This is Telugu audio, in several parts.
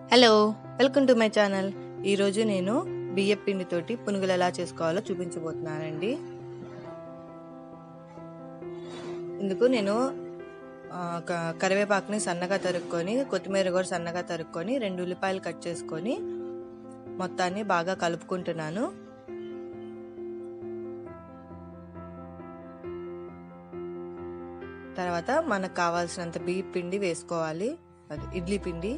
Hello, welcome to my channel. ఈరోజు నేను బియ్యం పిండితోటి పునుగులు ఎలా చేసుకోవాలో చూపించబోతున్నానండి. ఇందుకు నేను కరివేపాకుని సన్నగా తరుక్కొని, కొత్తిమీర కూడా సన్నగా తరుక్కొని, 2 ఉల్లిపాయలు కట్ చేసుకొని మొత్తాన్ని బాగా కలుపుకుంటున్నాను. తర్వాత మనకు కావాల్సినంత బియ్యం పిండి వేసుకోవాలి, అది ఇడ్లీ పిండి.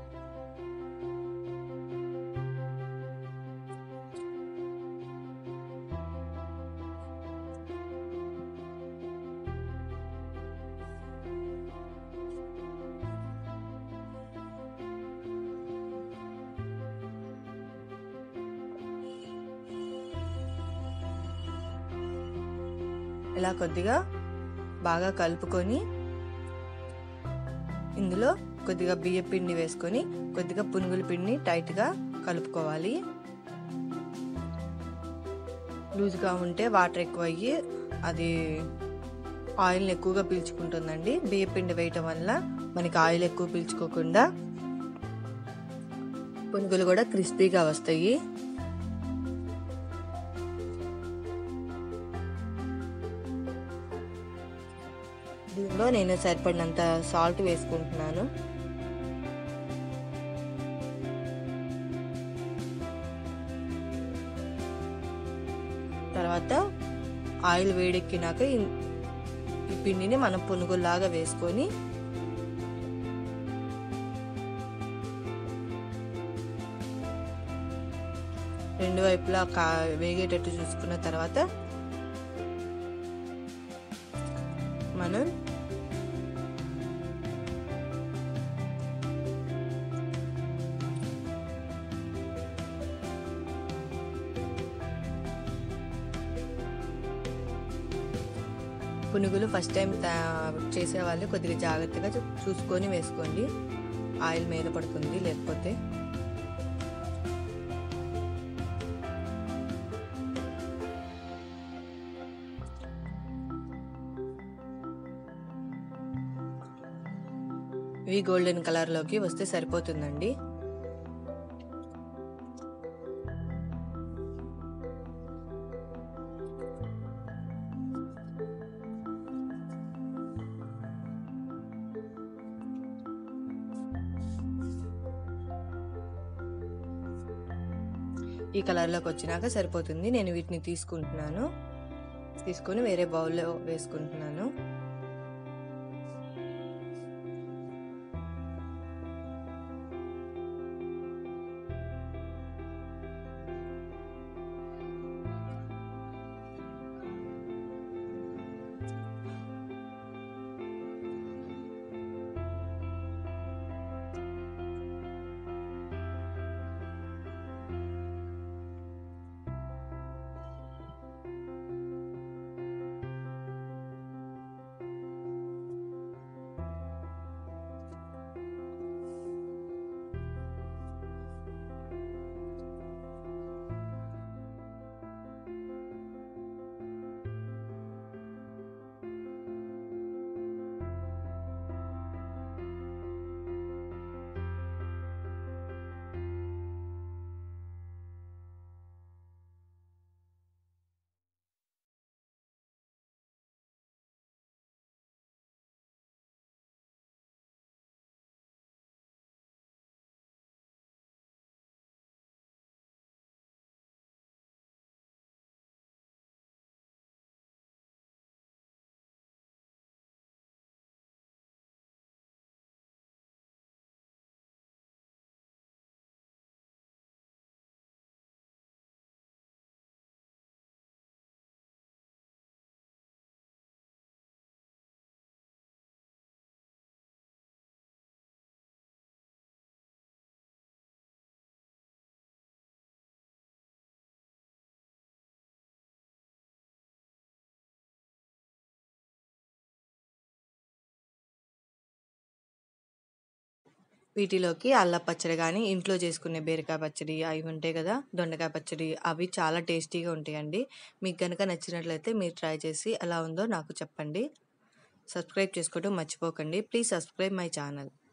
ఇలా కొద్దిగా బాగా కలుపుకొని ఇందులో కొద్దిగా బియ్యం పిండి వేసుకొని కొద్దిగా పునుగుల పిండి టైట్గా కలుపుకోవాలి. లూజ్గా ఉంటే వాటర్ ఎక్కువ అయ్యి అది ఆయిల్ని ఎక్కువగా పీల్చుకుంటుందండి. బియ్యం పిండి వేయటం వల్ల మనకి ఆయిల్ ఎక్కువ పీల్చుకోకుండా పునుగులు కూడా క్రిస్పీగా వస్తాయి. దీనిలో నేను సరిపడినంత సాల్ట్ వేసుకుంటున్నాను. తర్వాత ఆయిల్ వేడెక్కినాక ఈ పిండిని మనం పునుగుల్లాగా వేసుకొని రెండు వైపులా వేగేటట్టు చూసుకున్న తర్వాత మనం పునుగులు ఫస్ట్ టైం చేసేవాళ్ళు కొద్దిగా జాగ్రత్తగా చూసుకొని వేసుకోండి, ఆయిల్ మీద పడుతుంది లేకపోతే. ఇవి గోల్డెన్ కలర్లోకి వస్తే సరిపోతుందండి. ఈ కలర్లోకి వచ్చినాక సరిపోతుంది. నేను వీటిని తీసుకొని వేరే బౌల్లో వేసుకుంటున్నాను. వీటిలోకి అల్లం పచ్చడి కానీ, ఇంట్లో చేసుకునే బీరకాయ పచ్చడి అవి ఉంటాయి కదా, దొండకాయ పచ్చడి, అవి చాలా టేస్టీగా ఉంటాయండి. మీకు కనుక నచ్చినట్లయితే మీరు ట్రై చేసి ఎలా ఉందో నాకు చెప్పండి. సబ్స్క్రైబ్ చేసుకోవడం మర్చిపోకండి. Please subscribe my channel.